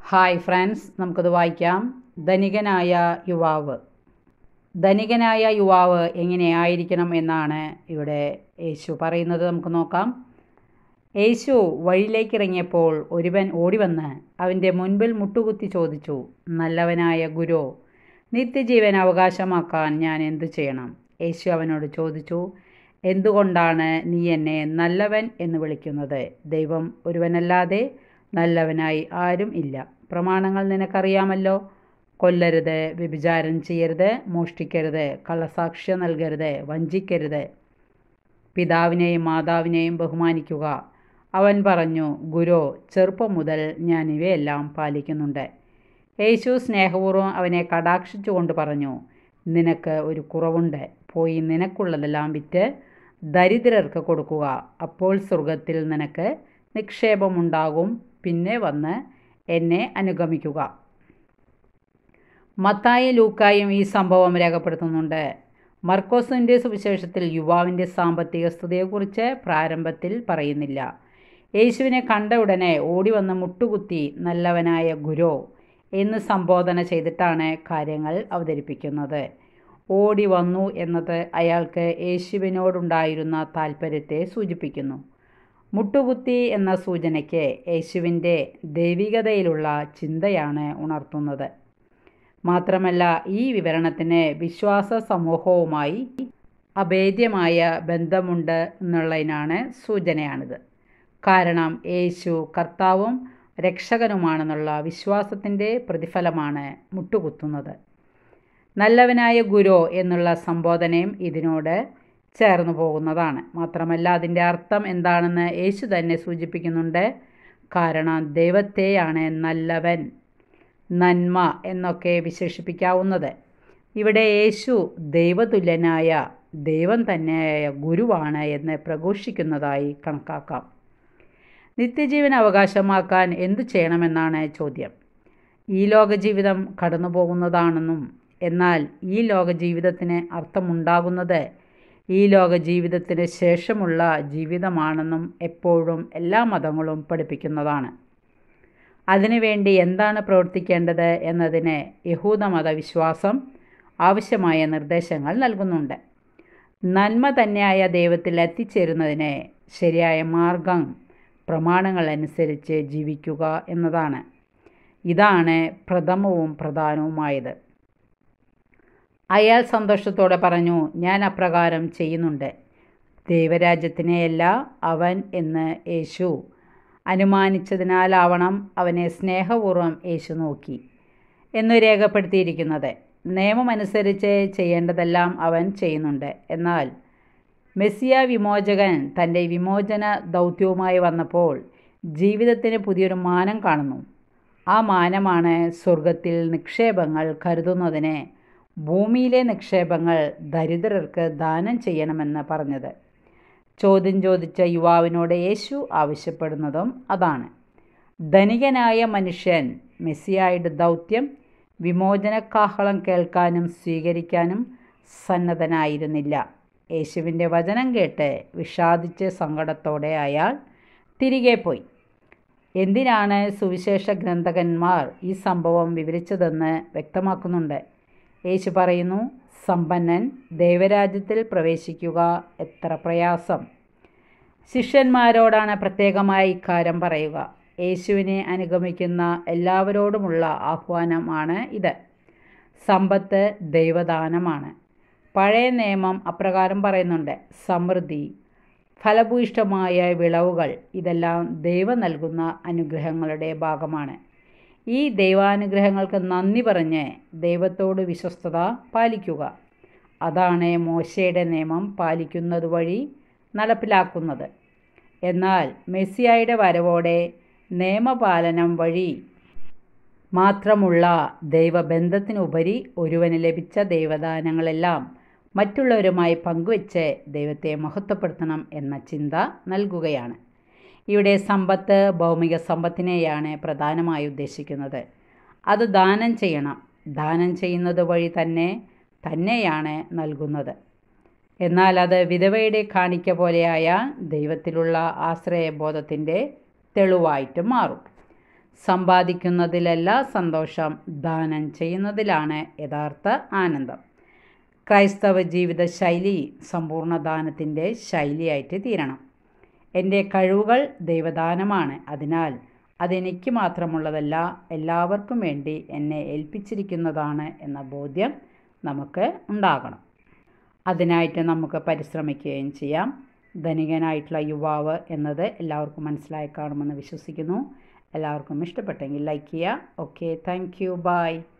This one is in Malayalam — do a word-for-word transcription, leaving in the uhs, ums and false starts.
ഹായ് ഫ്രണ്ട്സ്, നമുക്കത് വായിക്കാം. ധനികനായ യുവാവ്. ധനികനായ യുവാവ് എങ്ങനെയായിരിക്കണം എന്നാണ് ഇവിടെ യേശു പറയുന്നത്. നമുക്ക് നോക്കാം. യേശു വഴിയിലേക്ക് ഇറങ്ങിയപ്പോൾ ഒരുവൻ ഓടിവന്ന് അവൻ്റെ മുൻപിൽ മുട്ടുകുത്തി ചോദിച്ചു, നല്ലവനായ ഗുരു, നിത്യജീവൻ അവകാശമാക്കാൻ ഞാൻ എന്തു ചെയ്യണം? യേശു അവനോട് ചോദിച്ചു, എന്തുകൊണ്ടാണ് നീ എന്നെ നല്ലവൻ എന്ന് വിളിക്കുന്നത്? ദൈവം ഒരുവനല്ലാതെ നല്ലവനായി ആരും ഇല്ല. പ്രമാണങ്ങൾ നിനക്കറിയാമല്ലോ. കൊല്ലരുത്, വ്യഭിചാരം ചെയ്യരുത്, മോഷ്ടിക്കരുത്, കള്ളസാക്ഷ്യം നൽകരുത്, വഞ്ചിക്കരുത്, പിതാവിനെയും മാതാവിനെയും ബഹുമാനിക്കുക. അവൻ പറഞ്ഞു, ഗുരു, ചെറുപ്പം മുതൽ ഞാൻ ഇവയെല്ലാം പാലിക്കുന്നുണ്ട്. യേശു സ്നേഹപൂർവ്വം അവനെ കടാക്ഷിച്ചുകൊണ്ട് പറഞ്ഞു, നിനക്ക് ഒരു കുറവുണ്ട്. പോയി നിനക്കുള്ളതെല്ലാം വിറ്റ് ദരിദ്രർക്ക് കൊടുക്കുക. അപ്പോൾ സ്വർഗത്തിൽ നിനക്ക് നിക്ഷേപമുണ്ടാകും. പിന്നെ വന്ന് എന്നെ അനുഗമിക്കുക. മത്തായിയും ലൂക്കായും ഈ സംഭവം രേഖപ്പെടുത്തുന്നുണ്ട്. മർക്കോസിൻ്റെ സുവിശേഷത്തിൽ യുവാവിൻ്റെ സാമ്പത്തിക സ്ഥിതിയെക്കുറിച്ച് പ്രാരംഭത്തിൽ പറയുന്നില്ല. യേശുവിനെ കണ്ട ഉടനെ ഓടിവന്ന് മുട്ടുകുത്തി നല്ലവനായ ഗുരു എന്ന് സംബോധന ചെയ്തിട്ടാണ് കാര്യങ്ങൾ അവതരിപ്പിക്കുന്നത്. ഓടി വന്നു എന്നത് അയാൾക്ക് യേശുവിനോടുണ്ടായിരുന്ന താൽപ്പര്യത്തെ സൂചിപ്പിക്കുന്നു. മുട്ടുകുത്തി എന്ന സൂചനയ്ക്ക് യേശുവിൻ്റെ ദൈവികതയിലുള്ള ചിന്തയാണ് ഉണർത്തുന്നത്. മാത്രമല്ല, ഈ വിവരണത്തിന് വിശ്വാസ സമൂഹവുമായി അഭേദ്യമായ ബന്ധമുണ്ട് എന്നുള്ളതിനാണ് സൂചനയാണിത്. കാരണം യേശു കർത്താവും രക്ഷകനുമാണെന്നുള്ള വിശ്വാസത്തിൻ്റെ പ്രതിഫലമാണ് മുട്ടുകുത്തുന്നത്. നല്ലവനായ ഗുരു എന്നുള്ള സംബോധനയും ഇതിനോട് ചേർന്നു പോകുന്നതാണ്. മാത്രമല്ല, അതിൻ്റെ അർത്ഥം എന്താണെന്ന് യേശു തന്നെ സൂചിപ്പിക്കുന്നുണ്ട്. കാരണം ദൈവത്തെയാണ് നല്ലവൻ, നന്മ എന്നൊക്കെ വിശേഷിപ്പിക്കാവുന്നത്. ഇവിടെ യേശു ദൈവതുല്യനായ ദൈവം തന്നെയായ ഗുരുവാണ് എന്ന് പ്രഘോഷിക്കുന്നതായി കണക്കാക്കാം. നിത്യജീവൻ അവകാശമാക്കാൻ എന്തു ചെയ്യണമെന്നാണ് ചോദ്യം. ഈ ലോക ജീവിതം കടന്നു പോകുന്നതാണെന്നും എന്നാൽ ഈ ലോക ജീവിതത്തിന് അർത്ഥമുണ്ടാകുന്നത് ഈ ലോക ജീവിതത്തിന് ശേഷമുള്ള ജീവിതമാണെന്നും എപ്പോഴും എല്ലാ മതങ്ങളും പഠിപ്പിക്കുന്നതാണ്. അതിനുവേണ്ടി എന്താണ് പ്രവർത്തിക്കേണ്ടത് എന്നതിന് യഹൂദമത വിശ്വാസം ആവശ്യമായ നിർദ്ദേശങ്ങൾ നൽകുന്നുണ്ട്. നന്മ തന്നെയായ ദൈവത്തിൽ എത്തിച്ചേരുന്നതിന് ശരിയായ മാർഗം പ്രമാണങ്ങൾ അനുസരിച്ച് ജീവിക്കുക എന്നതാണ്. ഇതാണ് പ്രഥമവും പ്രധാനവുമായത്. അയാൾ സന്തോഷത്തോടെ പറഞ്ഞു, ഞാൻ അപ്രകാരം ചെയ്യുന്നുണ്ട്. ദൈവരാജ്യത്തിനെയല്ല അവൻ എന്ന് യേശു അനുമാനിച്ചതിനാലാവണം അവനെ സ്നേഹപൂർവ്വം യേശു നോക്കി എന്ന് രേഖപ്പെടുത്തിയിരിക്കുന്നത്. നിയമമനുസരിച്ച് ചെയ്യേണ്ടതെല്ലാം അവൻ ചെയ്യുന്നുണ്ട്. എന്നാൽ മെസ്സിയ വിമോചകൻ തൻ്റെ വിമോചന ദൗത്യവുമായി വന്നപ്പോൾ ജീവിതത്തിന് പുതിയൊരു മാനം കാണുന്നു. ആ മാനമാണ് സ്വർഗത്തിൽ നിക്ഷേപങ്ങൾ കരുതുന്നതിന് ഭൂമിയിലെ നിക്ഷേപങ്ങൾ ദരിദ്രർക്ക് ദാനം ചെയ്യണമെന്ന് പറഞ്ഞത്. ചോദ്യം ചോദിച്ച യുവാവിനോട് യേശു ആവശ്യപ്പെടുന്നതും അതാണ്. ധനികനായ മനുഷ്യൻ മെസ്സിയായുടെ ദൗത്യം വിമോചനക്കാഹളം കേൾക്കാനും സ്വീകരിക്കാനും സന്നദ്ധനായിരുന്നില്ല. യേശുവിൻ്റെ വചനം കേട്ട് വിഷാദിച്ച് സങ്കടത്തോടെ അയാൾ തിരികെ പോയി. എന്തിനാണ് സുവിശേഷ ഗ്രന്ഥകന്മാർ ഈ സംഭവം വിവരിച്ചതെന്ന് വ്യക്തമാക്കുന്നുണ്ട്. യേശു പറയുന്നു, സമ്പന്നൻ ദൈവരാജ്യത്തിൽ പ്രവേശിക്കുക എത്ര പ്രയാസം. ശിഷ്യന്മാരോടാണ് പ്രത്യേകമായി ഇക്കാര്യം പറയുക. യേശുവിനെ അനുഗമിക്കുന്ന എല്ലാവരോടുമുള്ള ആഹ്വാനമാണ് ഇത്. സമ്പത്ത് ദൈവദാനമാണ്. പഴയ നിയമം അപ്രകാരം പറയുന്നുണ്ട്. സമൃദ്ധി, ഫലഭൂയിഷ്ഠമായ വിളവുകൾ ഇതെല്ലാം ദൈവം നൽകുന്ന അനുഗ്രഹങ്ങളുടെ ഭാഗമാണ്. ഈ ദൈവാനുഗ്രഹങ്ങൾക്ക് നന്ദി പറഞ്ഞ് ദൈവത്തോട് വിശ്വസ്തത പാലിക്കുക. അതാണ് മോശയുടെ നിയമം പാലിക്കുന്നത് വഴി നടപ്പിലാക്കുന്നത്. എന്നാൽ മെസ്സിയായുടെ വരവോടെ നിയമപാലനം വഴി മാത്രമുള്ള ദൈവബന്ധത്തിനുപരി ഒരുവന് ലഭിച്ച ദൈവദാനങ്ങളെല്ലാം മറ്റുള്ളവരുമായി പങ്കുവെച്ച് ദൈവത്തെ മഹത്വപ്പെടുത്തണം എന്ന ചിന്ത നൽകുകയാണ്. ഇവിടെ സമ്പത്ത് ഭൗമിക സമ്പത്തിനെയാണ് പ്രധാനമായി ഉദ്ദേശിക്കുന്നത്. അത് ദാനം ചെയ്യണം. ദാനം ചെയ്യുന്നത് വഴി തന്നെ തന്നെയാണ് നൽകുന്നത്. എന്നാൽ അത് വിധവയുടെ കാണിക്ക പോലെയായ ദൈവത്തിലുള്ള ആശ്രയബോധത്തിൻ്റെ തെളിവായിട്ട് മാറും. സമ്പാദിക്കുന്നതിലല്ല സന്തോഷം, ദാനം ചെയ്യുന്നതിലാണ് യഥാർത്ഥ ആനന്ദം. ക്രൈസ്തവ ജീവിത ശൈലി സമ്പൂർണ്ണ ദാനത്തിൻ്റെ ശൈലിയായിട്ട് തീരണം. എൻ്റെ കഴിവുകൾ ദൈവദാനമാണ്, അതിനാൽ അതെനിക്ക് മാത്രമുള്ളതല്ല, എല്ലാവർക്കും വേണ്ടി എന്നെ ഏൽപ്പിച്ചിരിക്കുന്നതാണ് എന്ന ബോധ്യം നമുക്ക് ഉണ്ടാകണം. അതിനായിട്ട് നമുക്ക് പരിശ്രമിക്കുകയും ചെയ്യാം. ധനികനായിട്ടുള്ള യുവാവ് എന്നത് എല്ലാവർക്കും മനസ്സിലായി കാണുമെന്ന് വിശ്വസിക്കുന്നു. എല്ലാവർക്കും ഇഷ്ടപ്പെട്ടെങ്കിൽ ലൈക്ക് ചെയ്യുക. Okay, thank you, by.